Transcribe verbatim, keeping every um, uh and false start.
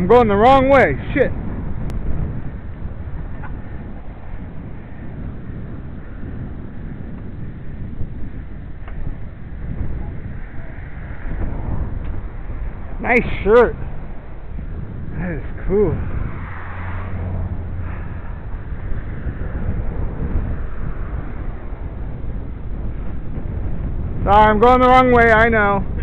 going the wrong way. Shit. Nice shirt. That is cool. Sorry, I'm going the wrong way, I know.